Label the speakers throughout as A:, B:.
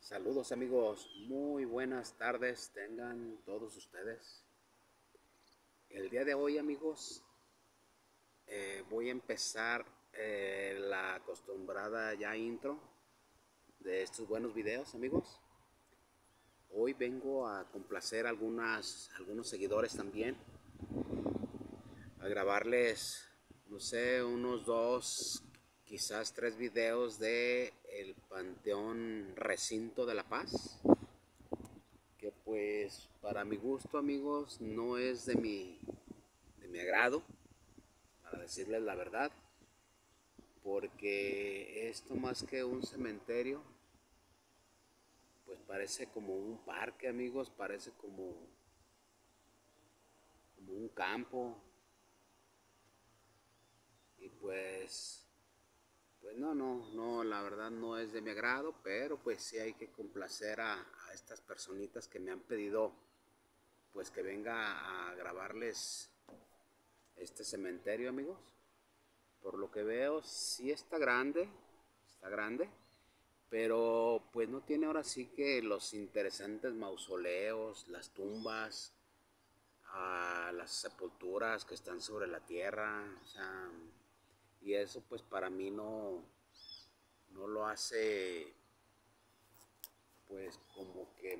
A: Saludos amigos, muy buenas tardes tengan todos ustedes. El día de hoy amigos voy a empezar la acostumbrada ya intro de estos buenos videos amigos. Hoy vengo a complacer a algunos seguidores también, a grabarles, no sé, unos dos, quizás tres videos de el Panteón Recinto de la Paz, que pues para mi gusto amigos no es de mi agrado, para decirles la verdad, porque esto más que un cementerio pues parece como un parque amigos, parece como un campo. Y pues no, la verdad no es de mi agrado, pero pues sí hay que complacer a estas personitas que me han pedido pues que venga a grabarles este cementerio amigos. Por lo que veo sí está grande, pero pues no tiene ahora sí que los interesantes mausoleos, las tumbas, las sepulturas que están sobre la tierra, o sea, y eso pues para mí no lo hace pues como que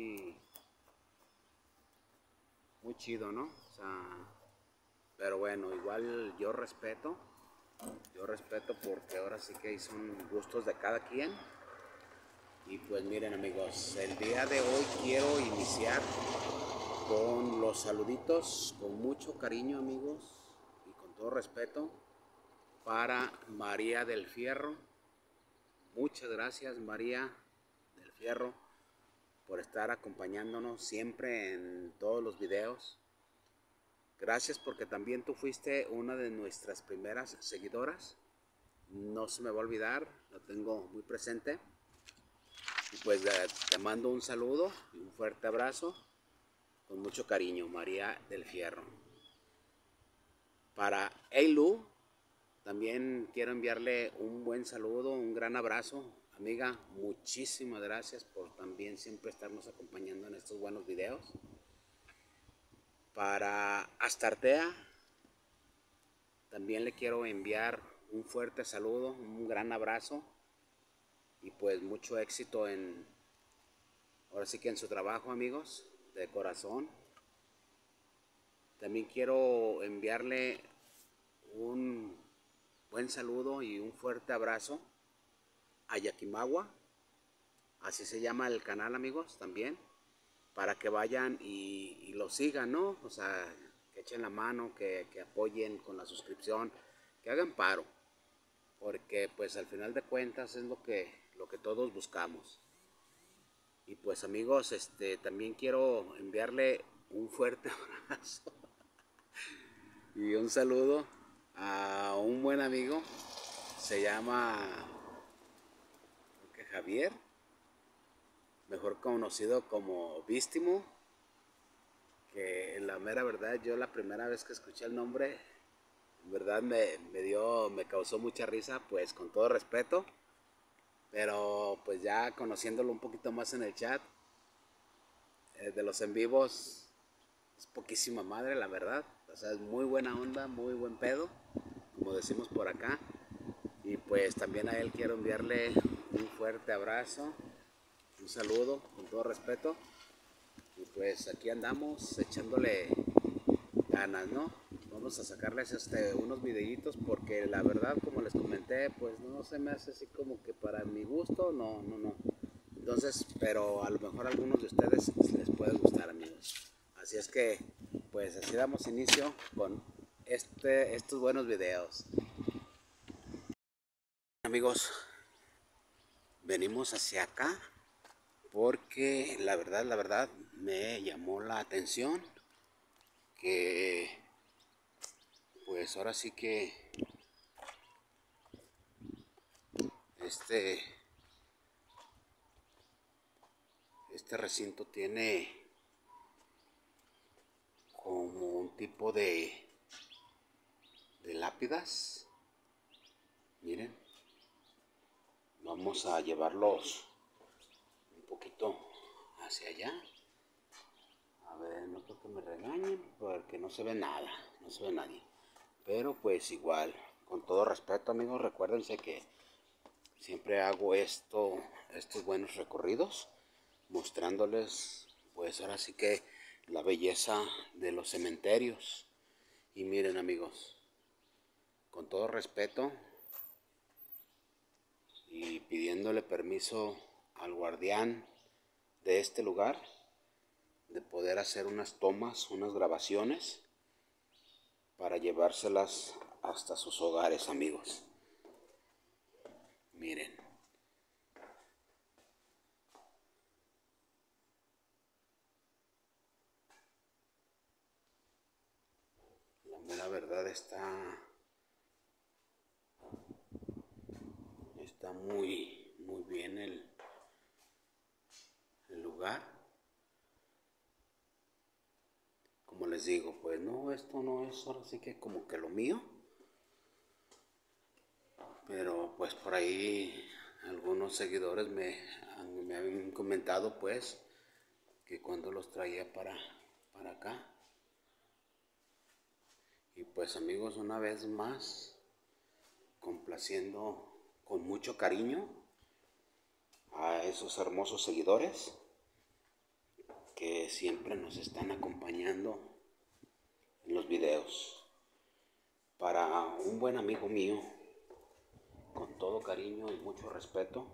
A: muy chido, ¿no? O sea, pero bueno, igual yo respeto porque ahora sí que son gustos de cada quien. Y pues miren amigos, el día de hoy quiero iniciar con los saluditos, con mucho cariño amigos y con todo respeto para María del Fierro. Muchas gracias María del Fierro por estar acompañándonos siempre en todos los videos. Gracias porque también tú fuiste una de nuestras primeras seguidoras. No se me va a olvidar, lo tengo muy presente. Y pues te mando un saludo y un fuerte abrazo con mucho cariño, María del Fierro. Para Eilu, también quiero enviarle un buen saludo, un gran abrazo. Amiga, muchísimas gracias por también siempre estarnos acompañando en estos buenos videos. Para Astartea, también le quiero enviar un fuerte saludo, un gran abrazo y pues mucho éxito ahora sí que en su trabajo amigos, de corazón. También quiero enviarle un buen saludo y un fuerte abrazo a Yakimawa, así se llama el canal amigos también, para que vayan y lo sigan, ¿no? O sea, que echen la mano, que apoyen con la suscripción, que hagan paro, porque pues al final de cuentas es lo que todos buscamos. Y pues amigos, también quiero enviarle un fuerte abrazo y un saludo a un buen amigo, se llama creo que Javier, mejor conocido como Vístimo, que en la mera verdad yo la primera vez que escuché el nombre, en verdad me causó mucha risa, pues con todo respeto, pero pues ya conociéndolo un poquito más en el chat, de los en vivos, es poquísima madre la verdad, o sea, es muy buena onda, muy buen pedo, como decimos por acá, y pues también a él quiero enviarle un fuerte abrazo, un saludo con todo respeto. Y pues aquí andamos echándole ganas, ¿no? Vamos a sacarles unos videitos porque la verdad, como les comenté, pues no se me hace así como que para mi gusto, no. Entonces, pero a lo mejor a algunos de ustedes les puede gustar, amigos. Así es que, pues así damos inicio con estos buenos videos. Amigos, venimos hacia acá porque la verdad me llamó la atención que pues ahora sí que este, este recinto tiene como un tipo de lápidas. Miren, vamos a llevarlos poquito hacia allá. A ver, no creo que me regañen porque no se ve nada, no se ve nadie. Pero pues igual, con todo respeto amigos, recuérdense que siempre hago estos buenos recorridos, mostrándoles pues ahora sí que la belleza de los cementerios. Y miren amigos, con todo respeto y pidiéndole permiso al guardián de este lugar, de poder hacer unas tomas, unas grabaciones, para llevárselas hasta sus hogares amigos. Miren. La verdad está muy bien el lugar. Como les digo, pues no, esto no es ahora sí que como que lo mío. Pero pues por ahí algunos seguidores me han comentado pues que cuando los traía para acá. Y pues amigos, una vez más, complaciendo con mucho cariño a esos hermosos seguidores que siempre nos están acompañando en los videos. Para un buen amigo mío, con todo cariño y mucho respeto,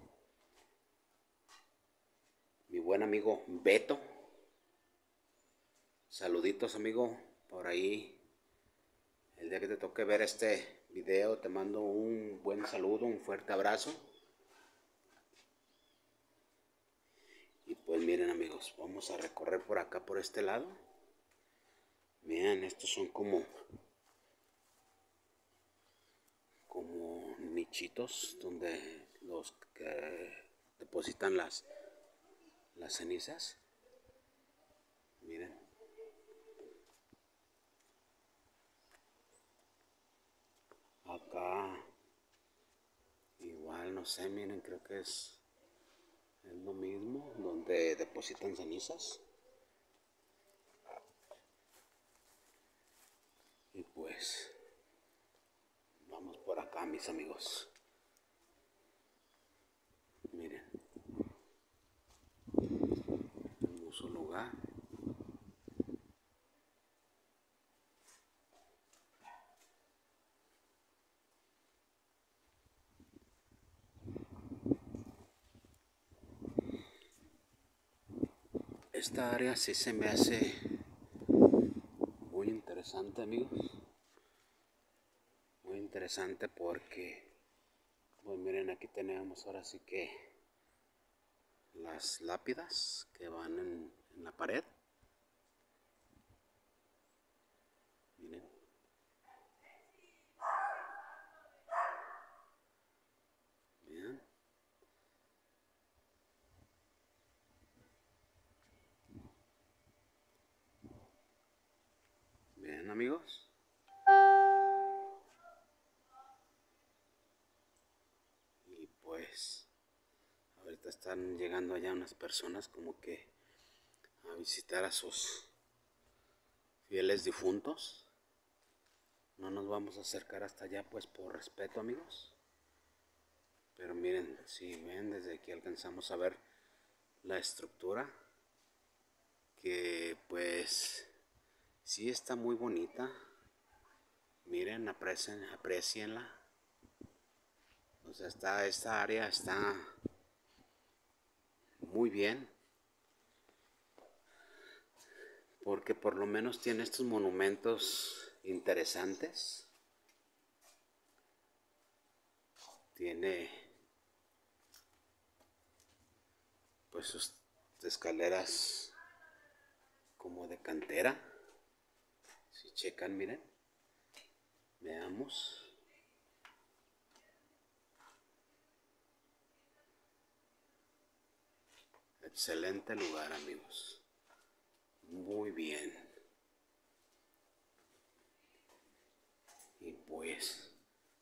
A: mi buen amigo Beto. Saluditos amigo, por ahí. El día que te toque ver este video te mando un buen saludo, un fuerte abrazo. Y pues miren amigos, vamos a recorrer por acá, por este lado. Miren, estos son como nichitos donde los que depositan las cenizas. Miren. Acá igual, no sé, miren, creo que es lo mismo, donde depositan cenizas. Y pues vamos por acá mis amigos. Miren, hermoso lugar. Esta área sí se me hace muy interesante amigos. Muy interesante porque, pues miren, aquí tenemos ahora sí que las lápidas que van en la pared. Miren. Bien. Bien amigos. Y pues ahorita están llegando allá unas personas como que a visitar a sus fieles difuntos. No nos vamos a acercar hasta allá pues por respeto amigos. Pero miren, si ven, desde aquí alcanzamos a ver la estructura, que pues sí está muy bonita. Miren, aprecienla. O sea, esta área está muy bien, porque por lo menos tiene estos monumentos interesantes. Tiene pues sus escaleras como de cantera. Si checan, miren, veamos. Excelente lugar amigos, muy bien. Y pues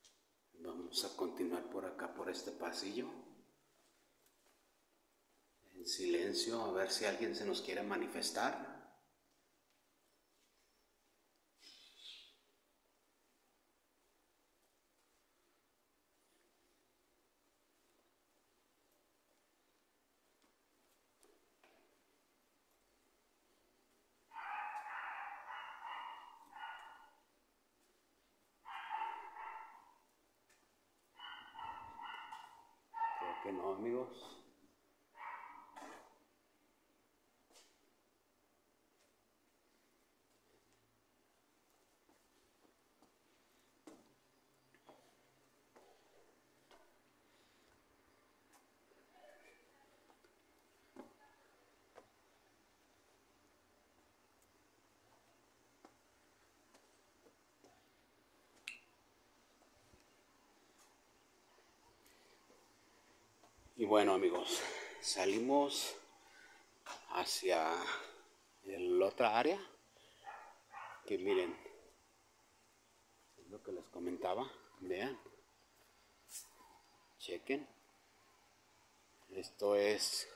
A: vamos a continuar por acá, por este pasillo. en silencio a ver si alguien se nos quiere manifestar. Creo que no, amigos. Y bueno, amigos, salimos hacia la otra área, que miren, es lo que les comentaba, vean, chequen, esto es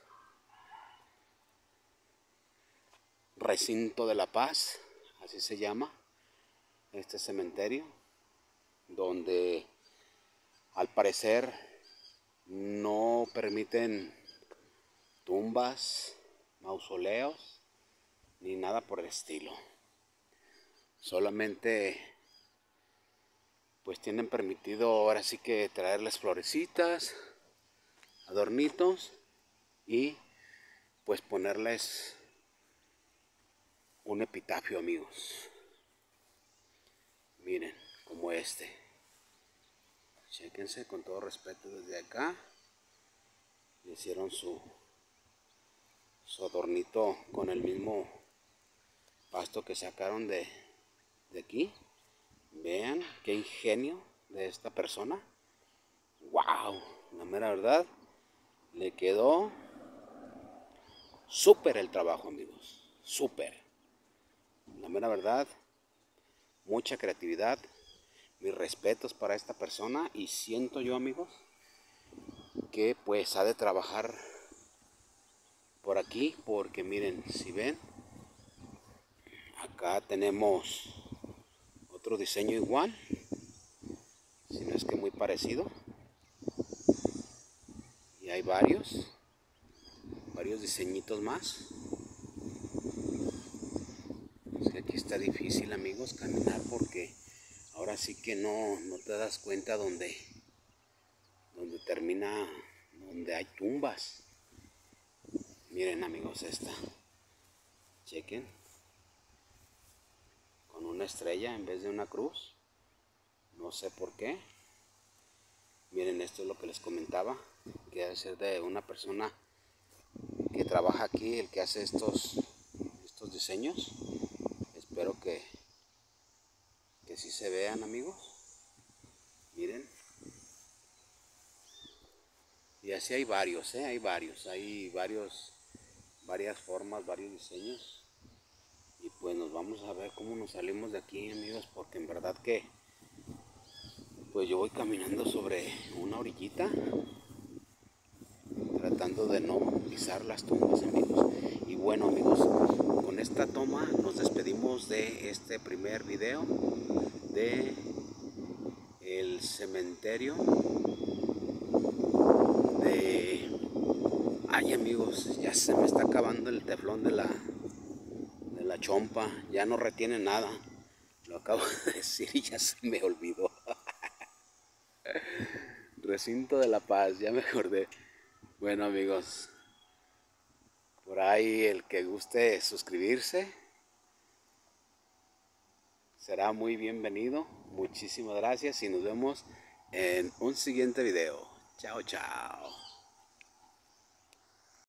A: Recinto de la Paz, así se llama este cementerio, donde al parecer no permiten tumbas, mausoleos, ni nada por el estilo. Solamente pues tienen permitido ahora sí que traerles florecitas, adornitos y pues ponerles un epitafio, amigos. Miren, como este. Chéquense con todo respeto desde acá. Le hicieron su adornito con el mismo pasto que sacaron de aquí. Vean qué ingenio de esta persona. ¡Wow! La mera verdad, le quedó súper el trabajo, amigos. Súper. La mera verdad, mucha creatividad. Mis respetos para esta persona y siento yo, amigos, que pues ha de trabajar por aquí porque miren, si ven, acá tenemos otro diseño igual, si no es que muy parecido, y hay varios diseñitos más. Es que aquí está difícil, amigos, caminar porque ahora sí que no te das cuenta donde termina, donde hay tumbas. Miren, amigos, esta, chequen, con una estrella en vez de una cruz, no sé por qué. Miren, esto es lo que les comentaba, que debe ser de una persona que trabaja aquí, el que hace estos diseños. Espero que sí se vean, amigos. Miren. Y así hay varios, hay varias formas, varios diseños. Y pues nos vamos a ver cómo nos salimos de aquí, amigos, porque en verdad que pues yo voy caminando sobre una orillita, tratando de no pisar las tumbas, amigos. Y bueno, amigos, con esta toma nos despedimos de este primer video de el cementerio de... Ay, amigos, ya se me está acabando el teflón de la chompa, ya no retiene nada. Lo acabo de decir y ya se me olvidó. Recinto de la Paz, ya me acordé. Bueno, amigos, por ahí el que guste suscribirse será muy bienvenido. Muchísimas gracias y nos vemos en un siguiente video. Chao, chao.